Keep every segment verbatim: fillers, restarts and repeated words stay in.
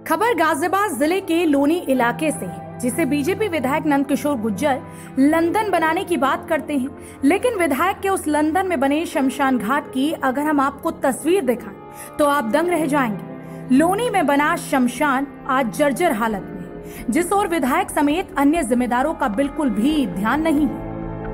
खबर गाजियाबाद जिले के लोनी इलाके से है, जिसे बीजेपी विधायक नंदकिशोर गुर्जर लंदन बनाने की बात करते हैं। लेकिन विधायक के उस लंदन में बने शमशान घाट की अगर हम आपको तस्वीर दिखाएं तो आप दंग रह जाएंगे। लोनी में बना शमशान आज जर्जर हालत में, जिस ओर विधायक समेत अन्य जिम्मेदारों का बिल्कुल भी ध्यान नहीं है।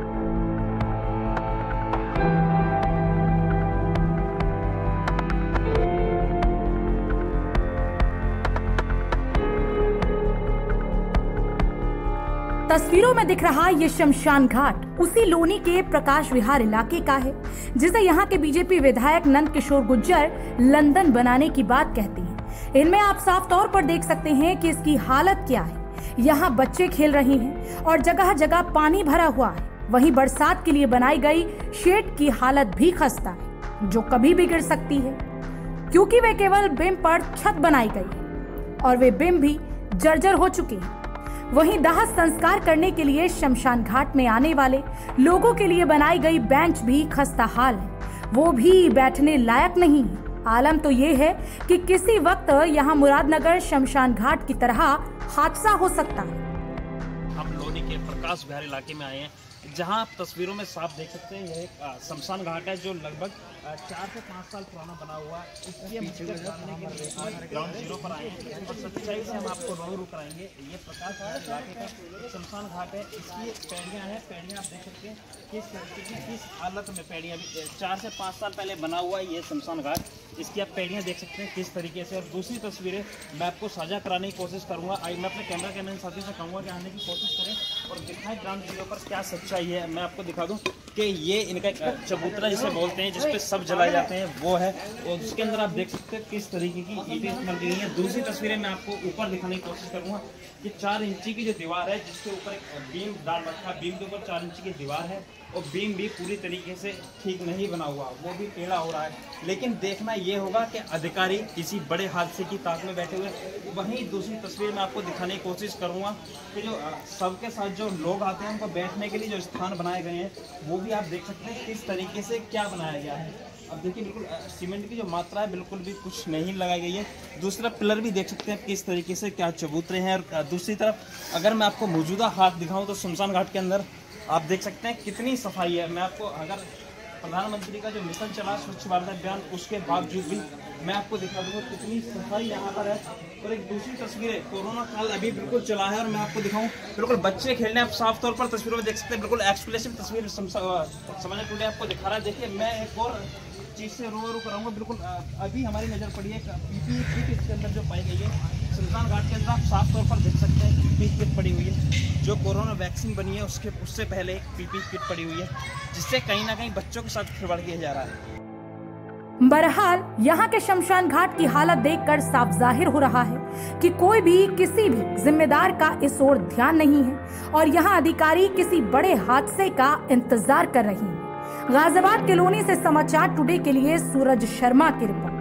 तस्वीरों में दिख रहा ये शमशान घाट उसी लोनी के प्रकाश विहार इलाके का है, जिसे यहाँ के बीजेपी विधायक नंदकिशोर गुर्जर लंदन बनाने की बात कहती हैं। इनमें आप साफ तौर पर देख सकते हैं कि इसकी हालत क्या है। यहाँ बच्चे खेल रहे हैं और जगह जगह पानी भरा हुआ है। वहीं बरसात के लिए बनाई गई शेड की हालत भी खस्ता है, जो कभी भी गिर सकती है, क्योंकि वे केवल बिम पर छत बनाई गई है और वे बिम भी जर्जर हो चुके हैं। वहीं दाह संस्कार करने के लिए शमशान घाट में आने वाले लोगों के लिए बनाई गई बेंच भी खस्ता हाल है, वो भी बैठने लायक नहीं है। आलम तो ये है कि किसी वक्त यहाँ मुरादनगर शमशान घाट की तरह हादसा हो सकता है। हम लोनी के प्रकाश विहार इलाके में आए हैं, जहां आप तस्वीरों में साफ देख सकते हैं। यह एक शमशान घाट है जो लगभग चार से पाँच साल पुराना बना हुआ है। इसकी हम ग्राउंड जीरो पर आए हैं और सच्चाई से हम आपको रूबरू कराएंगे। ये प्रकाश विहार इलाके का शमशान घाट है। इसकी पैड़ियाँ हैं, पैड़ियाँ आप देख सकते हैं किस तरीके की किस हालत में पैड़ियाँ भी चार से पाँच साल पहले बना हुआ है ये शमशान घाट। इसकी आप पैड़ियाँ देख सकते हैं किस तरीके से। और दूसरी तस्वीरें मैं आपको साझा कराने की कोशिश करूँगा। आई मैं अपने कैमरा कैमरे साथियों से कहूँगा कि आने की कोशिश करें और दिखाएं ग्राउंड जीरो पर क्या सच्चाई है। मैं आपको दिखा दूं कि ये इनका चबूतरा जिसे बोलते हैं, जिसपे सब जलाए जाते हैं, वो है। और उसके अंदर आप देख सकते हैं किस तरीके की ईंटें इस्तेमाल की गई हैं। दूसरी तस्वीरें मैं आपको ऊपर दिखाने की कोशिश करूंगा कि चार इंची की जो दीवार है, जिसके ऊपर एक बीम डाल रखा है, बीम के ऊपर चार इंची की दीवार है और बीम भी पूरी तरीके से ठीक नहीं बना हुआ, वो भी टेढ़ा हो रहा है। लेकिन देखना ये होगा कि अधिकारी किसी बड़े हादसे की ताक में बैठे हुए। वहीं दूसरी तस्वीर मैं आपको दिखाने की कोशिश करूंगा कि जो सबके साथ जो लोग आते हैं उनको बैठने के लिए जो स्थान बनाए गए हैं, वो भी आप देख सकते हैं किस तरीके से क्या बनाया गया है। अब देखिए बिल्कुल सीमेंट की जो मात्रा है बिल्कुल भी कुछ नहीं लगाई गई है। दूसरा पिलर भी देख सकते हैं किस तरीके से क्या चबूतरे हैं। और दूसरी तरफ अगर मैं आपको मौजूदा हाथ दिखाऊं तो शमशान घाट के अंदर आप देख सकते हैं कितनी सफाई है। मैं आपको अगर प्रधानमंत्री का जो मिशन चला स्वच्छ भारत अभियान, उसके बावजूद भी मैं आपको दिखा दूंगा कितनी सफाई यहाँ पर है। और एक दूसरी तस्वीर है, कोरोना काल अभी बिल्कुल चला है और मैं आपको दिखाऊं बिल्कुल बच्चे खेलने, आप साफ तौर पर तस्वीरों में देख सकते हैं। बिल्कुल एक्सक्लूसिव तस्वीर समाचार टुडे आपको दिखा रहा है। देखिए मैं एक और चीज़ से रूबरू कराऊंगा। बिल्कुल अभी हमारी नज़र पड़ी है पीपीई किट इसके अंदर जो पाई गई है शमशान घाट के अंदर। आप साफ तौर पर देख सकते हैं पीपीई किट पड़ी हुई है, जो कोरोना वैक्सीन बनी है उसके उससे पहले एक पीपीई किट पड़ी हुई है, जिससे कहीं ना कहीं बच्चों के साथ खिलवाड़ किया जा रहा है। बहरहाल यहाँ के शमशान घाट की हालत देखकर साफ जाहिर हो रहा है कि कोई भी किसी भी जिम्मेदार का इस ओर ध्यान नहीं है और यहाँ अधिकारी किसी बड़े हादसे का इंतजार कर रहे हैं। गाजियाबाद के लोनी से समाचार टुडे के लिए सूरज शर्मा की रिपोर्ट।